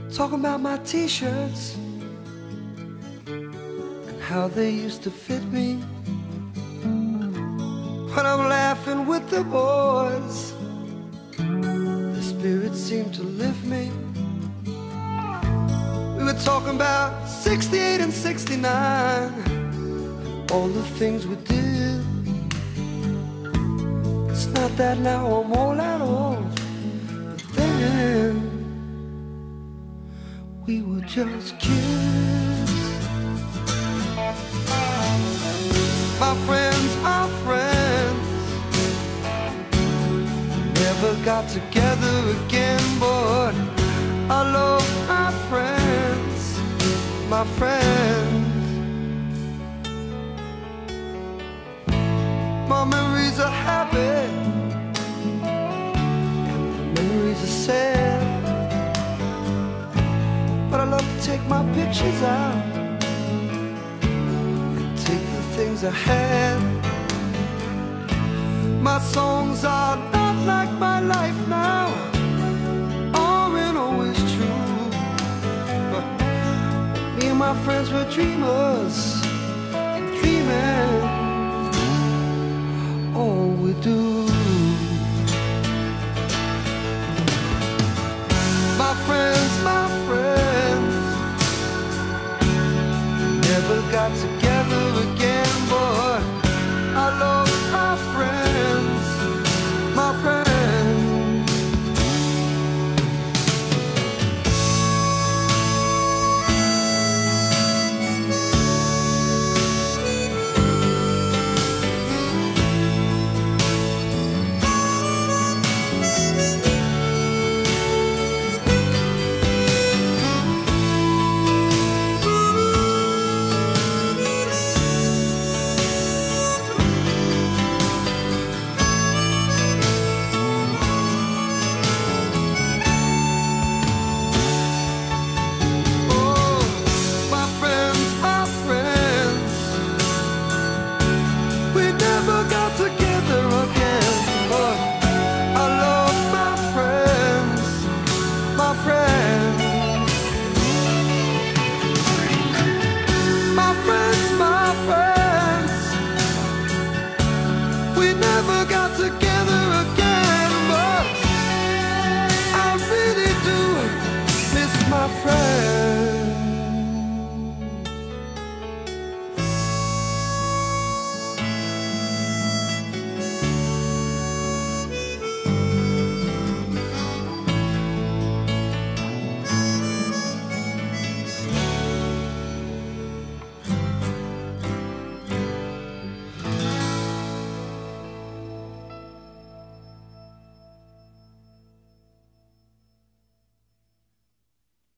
talking about my t-shirts and how they used to fit me. When I'm laughing with the boys, the spirits seem to lift me. We were talking about 68 and 69, all the things we did. It's not that now I'm all that old, but then we were just kids. My friends never got together again, but I love my friends, my friends. My memories are happy, and the memories are sad, but I love to take my pictures out and take the things I had. My songs are not like my life now, aren't always true, but me and my friends were dreamers and dreaming all we do.